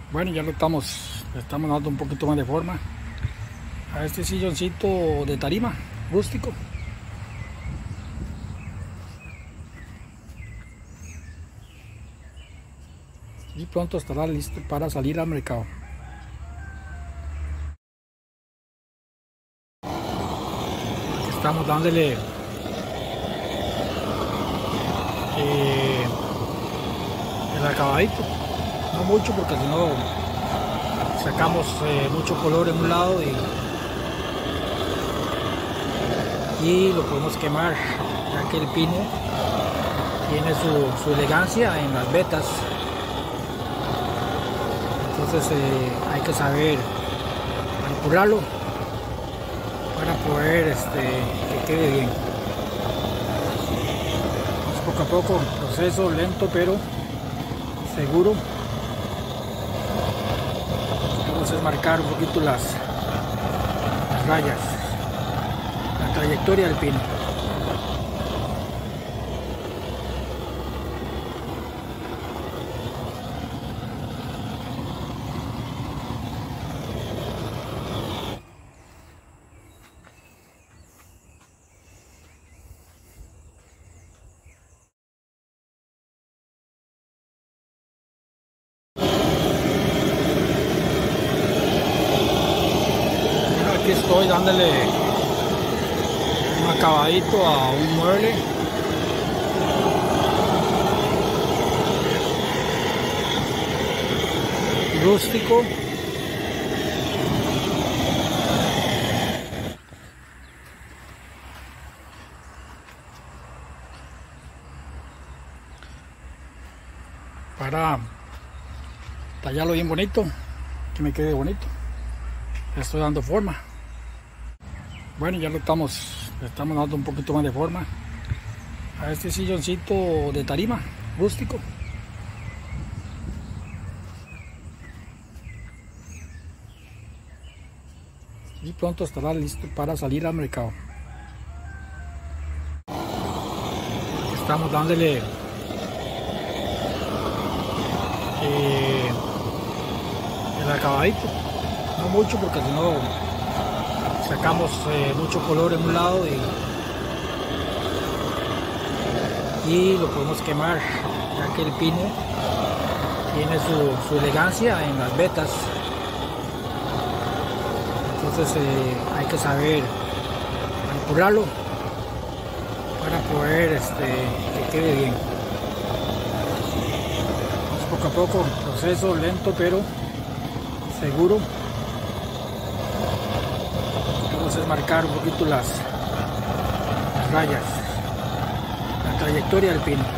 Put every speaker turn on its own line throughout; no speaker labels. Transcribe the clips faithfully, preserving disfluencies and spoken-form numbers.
Bueno, ya lo estamos, le estamos dando un poquito más de forma a este silloncito de tarima rústico. Y pronto estará listo para salir al mercado. Aquí estamos dándole eh, el acabadito, no mucho porque si no sacamos eh, mucho color en un lado y, y lo podemos quemar, ya que el pino tiene su, su elegancia en las vetas. Entonces eh, hay que saber manipularlo para poder este, que quede bien. Vamos poco a poco, proceso lento pero seguro. Vamos a marcar un poquito las, las rayas, la trayectoria del pino. Aquí estoy dándole un acabadito a un mueble. Rústico. Para tallarlo bien bonito, que me quede bonito. Le estoy dando forma. Bueno, ya lo estamos, le estamos dando un poquito más de forma a este silloncito de tarima rústico. Y pronto estará listo para salir al mercado. Estamos dándole eh, el acabadito, no mucho porque si no sacamos eh, mucho color en un lado y, y lo podemos quemar, ya que el pino tiene su, su elegancia en las vetas. Entonces eh, hay que saber manipularlo para poder este, que quede bien. Vamos poco a poco, proceso lento pero seguro. Vamos a marcar un poquito las, las rayas, la trayectoria del pino.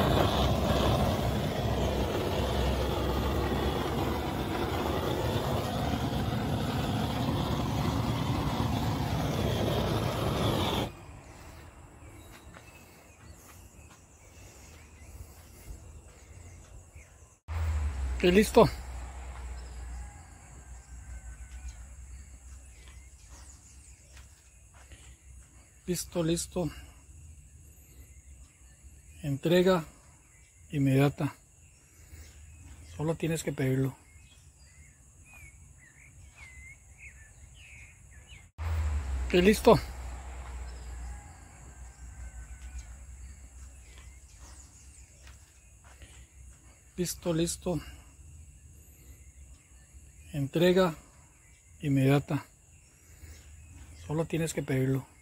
Y listo. Listo, listo. Entrega inmediata. Solo tienes que pedirlo. Y listo. Listo, listo. Entrega inmediata. Solo tienes que pedirlo.